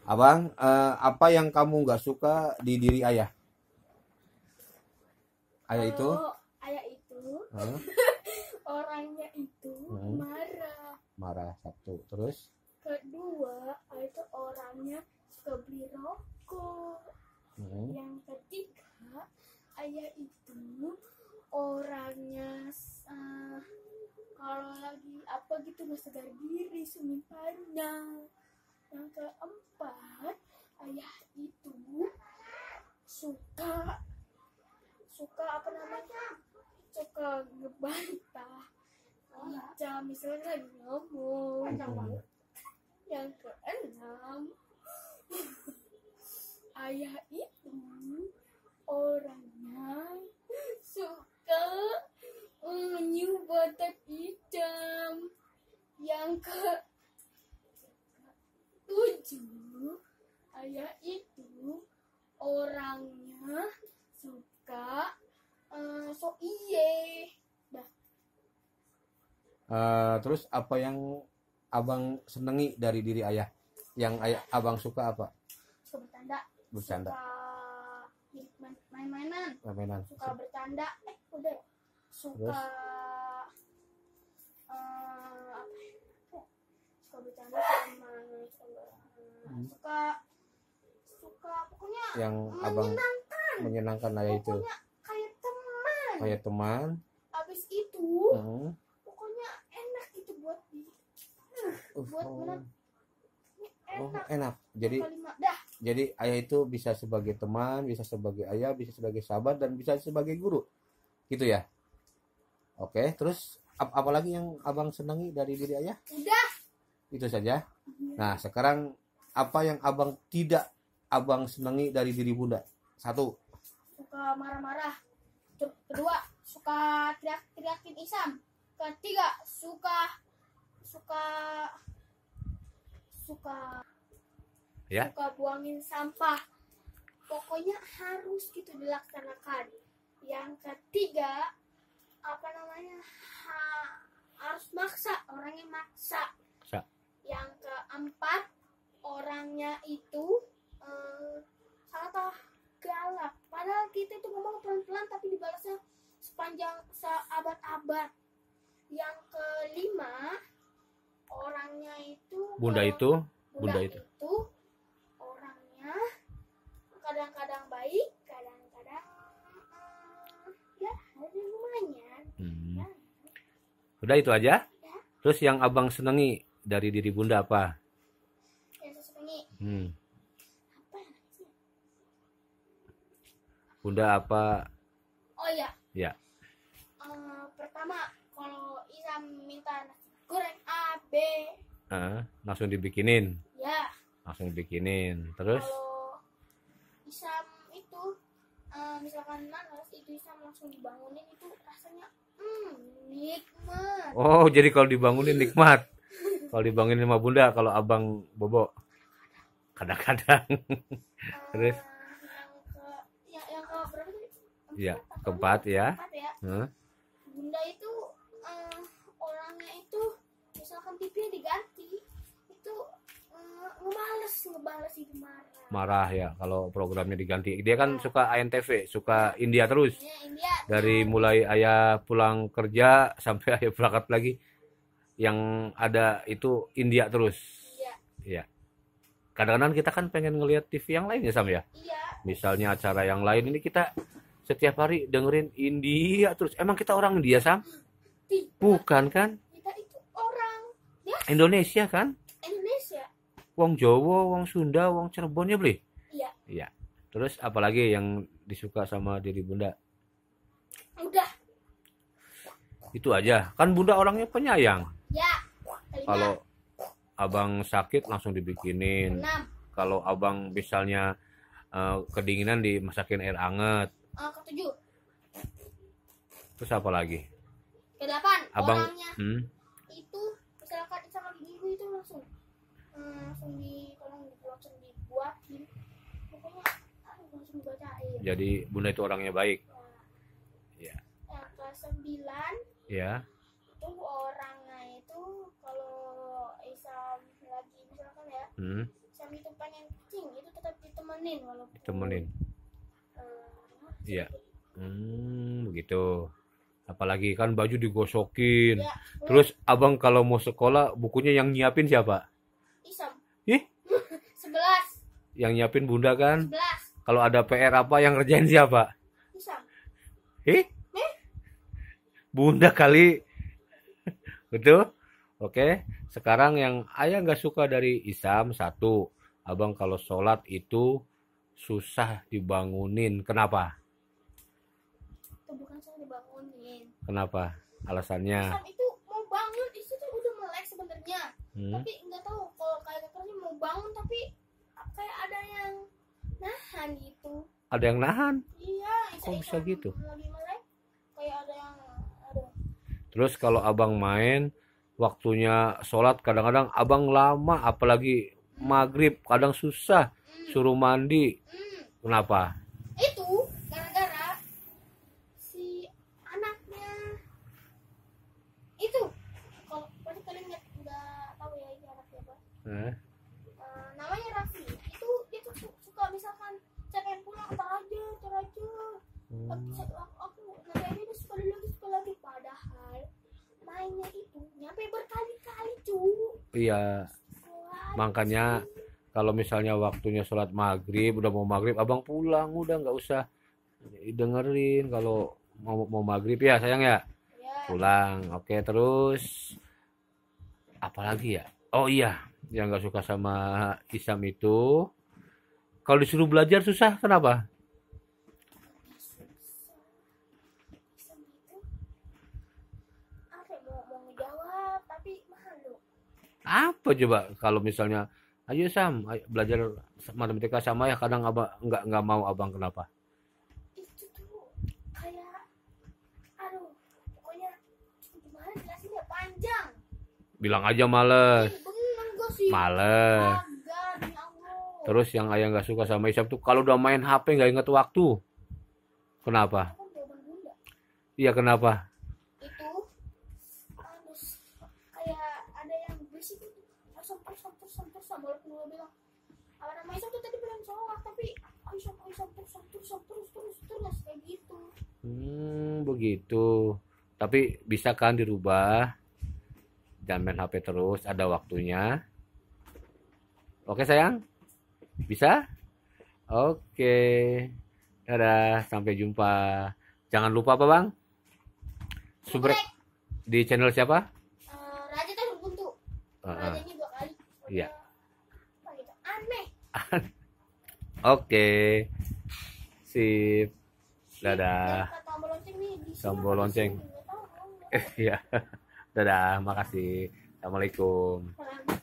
Abang, apa yang kamu nggak suka di diri ayah? Ayah itu? Kalau ayah itu Hah? orangnya itu marah. Marah satu. Terus? Kedua, ayah itu orangnya suka beli rokok. Yang ketiga, ayah itu orangnya kalau lagi apa gitu nggak sadar diri semintarnya. Yang keempat, ayah itu suka apa namanya, suka ngebantah Ica misalnya lagi ngomong. Yang keenam, ayah itu orangnya suka nyubatat hitam. Yang ketujuh, ayah itu orangnya suka so iye. Dah. Terus apa yang abang senengi dari diri ayah? Yang ayah abang suka apa? Suka bercanda. Bercanda. Suka main-mainan. Mainan. Suka bercanda. Udah. Suka suka bercanda sama suka pokoknya Yang abang menyenangkan. menyenangkan ayah itu. Pokoknya kayak teman. Kayak teman. Habis itu pokoknya enak itu buat benar. Enak. Jadi ayah itu bisa sebagai teman, bisa sebagai ayah, bisa sebagai sahabat, dan bisa sebagai guru. Gitu ya. Oke, terus apalagi yang abang senangi dari diri ayah? Udah. Itu saja. Nah, sekarang apa yang abang tidak abang senangi dari diri bunda? Satu. Suka marah-marah. Kedua, suka teriak-teriakin Isam. Ketiga, suka Ya. suka buangin sampah. Pokoknya harus gitu dilaksanakan. Yang ketiga, apa namanya, harus maksa, orangnya maksa. Yang keempat, orangnya itu sangat galak. Padahal kita itu ngomong pelan-pelan tapi dibalasnya sepanjang seabad-abad. Yang kelima, orangnya itu Bunda itu orangnya kadang-kadang baik, kadang-kadang ya lumayan. Ya. Udah itu aja. Ya. Terus yang abang senangi dari diri bunda apa? Yang saya senangi. Apa ya? Bunda apa? Oh iya. Ya. Pertama, kalau Isam minta nasi goreng A, B, langsung dibikinin. ya. Langsung dibikinin. Terus? Kalau Isam itu misalkan nanas itu Isam langsung dibangunin, itu rasanya nikmat. Oh, jadi kalau dibangunin nikmat. Kalau dibangunin sama bunda, kalau abang bobo kadang-kadang. Terus? Yang ke berapa tadi? Ya, keempat ya. Bunda itu orangnya itu misalkan TV diganti, itu ngebales itu marah ya kalau programnya diganti. Dia kan suka ANTV, suka India terus. Ya, India. Dari mulai ayah pulang kerja sampai ayah berangkat lagi, yang ada itu India terus. Iya. Kadang-kadang kita kan pengen ngelihat TV yang lain ya Sam ya. Iya. Misalnya acara yang lain, ini kita setiap hari dengerin India terus. Emang kita orang India Sam? Bukan kan? Kita itu orang Indonesia kan? Indonesia. Wong Jawa, wong Sunda, wong Cirebon ya beli? Iya. Terus apalagi yang disuka sama diri bunda? Udah. Itu aja. Kan bunda orangnya penyayang. Ya. Kalau abang sakit langsung dibikinin. 6. Kalau abang misalnya kedinginan dimasakin air anget. Ke-7. Terus apa lagi? Ke-8. Abang orangnya itu misalkan sama minggu itu langsung dibuatin. Pokoknya langsung dibacain. Jadi bunda itu orangnya baik. Ya. Yang ke-9. Ya. Itu orangnya itu kalau Isam lagi misalkan ya, Isam itu pengen kencing itu tetap ditemenin walaupun Temenin. eh, Iya. Begitu. Apalagi kan baju digosokin. ya, Terus abang kalau mau sekolah bukunya yang nyiapin siapa? Isam Ih, 11 yang nyiapin bunda kan? 11 Kalau ada PR apa yang ngerjain siapa? Isam Ih, bunda kali. Betul? Oke. Sekarang yang ayah nggak suka dari Isam satu, abang kalau sholat itu susah dibangunin. Kenapa? itu bukan saya dibangunin. Kenapa? Alasannya? Isam itu mau bangun di situ udah melek sebenarnya. Hmm? Tapi nggak tahu kalau kayak kerja mau bangun tapi kayak ada yang nahan gitu. Ada yang nahan? Iya, Kok bisa gitu? Lagi melek kayak ada yang aduh. Terus kalau abang main, waktunya sholat kadang-kadang abang lama, apalagi maghrib kadang susah suruh mandi. Kenapa? Itu gara-gara si anaknya itu kalau pasti kalian nggak tahu ya ini anak siapa. Namanya Raffi. Itu dia tuh suka misalkan saya pengen pulang ntar aja. Aku nanti dia suka lagi padahal mainnya itu nyampe berkali-kali Iya, makanya kalau misalnya waktunya sholat maghrib, udah mau maghrib, abang pulang, udah nggak usah dengerin kalau mau maghrib ya sayang ya, ya. pulang. Oke, terus apalagi ya? Oh iya, yang nggak suka sama Isam itu, kalau disuruh belajar susah, kenapa? Mau ngejawab tapi malu. Apa coba kalau misalnya, ayo Sam, ayo belajar matematika sama ya, kadang abang nggak mau abang, kenapa? Itu tuh kayak aduh pokoknya gimana jelasinnya panjang. Bilang aja males, Bener gak sih? males. Agak demi Allah. Terus yang ayah nggak suka sama Isam tuh kalau udah main HP nggak inget waktu. Kenapa? Aku jawaban bunda. Iya, kenapa? Itu harus kayak ada yang berisik itu Aisyah walaupun gue bilang apa nama Aisyah tuh tadi bilang sholat tapi Aisyah terus kayak gitu. Begitu. Tapi bisa kan dirubah? Jangan main HP terus, ada waktunya. Oke sayang? Bisa? Oke. Dadah, sampai jumpa. Jangan lupa apa bang? Subrek di channel siapa? Raja tuh buntu. Raja ini 2 kali. Iya. Apa gitu? Aneh. Oke. Sip. Dadah. Tombol lonceng nih di sini. Tombol lonceng. Iya. Dadah, makasih. Assalamualaikum. Salam.